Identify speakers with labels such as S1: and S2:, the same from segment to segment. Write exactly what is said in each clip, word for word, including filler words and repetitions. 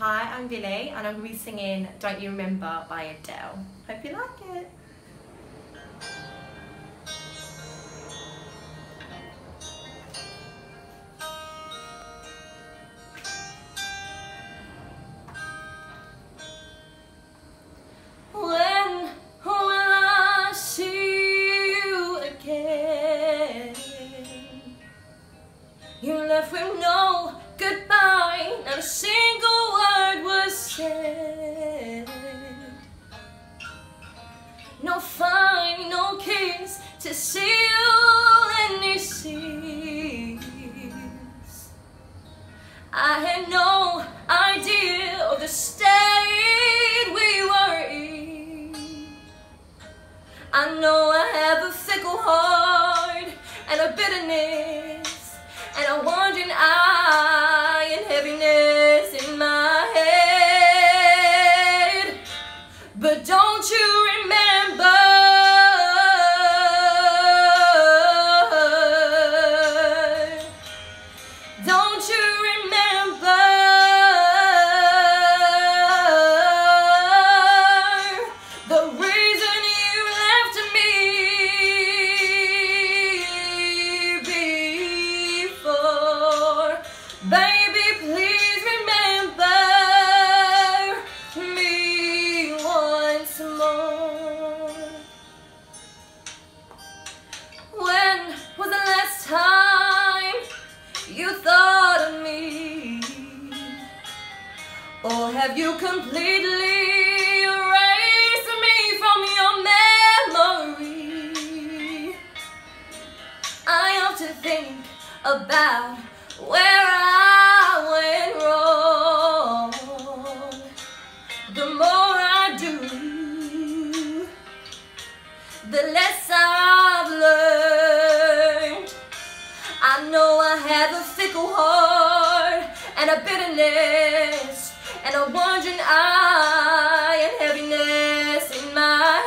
S1: Hi, I'm Billie and I'm going to be singing Don't You Remember by Adele. Hope you like it. When will I see you again? You left with no goodbye, not a single word was said. No final kiss to seal any seas. I had no idea of the state we were in. I know I have a fickle heart and a bitterness and a wandering eye and heaviness in my head. But don't you remember? Don't you remember the reason you left me before? Baby, please remember me once more. When was the last time you thought of me? Or have you completely erased me from your memory? I often think about where I went wrong. The more I do, the less I've learned. I know I have a fickle heart and a bitterness and a wandering eye and heaviness in my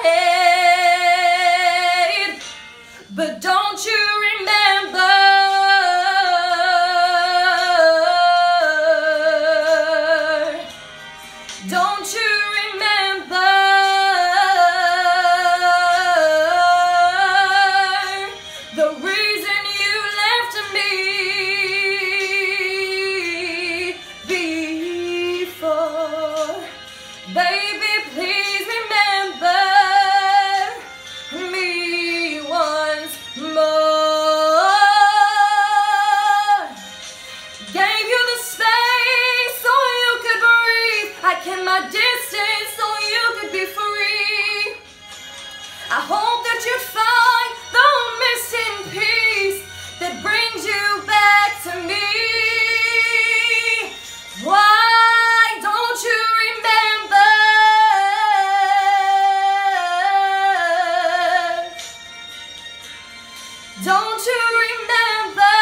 S1: head. But don't you remember? Don't you remember the reason you left me before? Baby, please remember me once more. Gave you the space so you could breathe. I kept my distance so you could be free. I hope that you'd find the missing piece that brings you back to me. Why don't you remember? Don't you remember?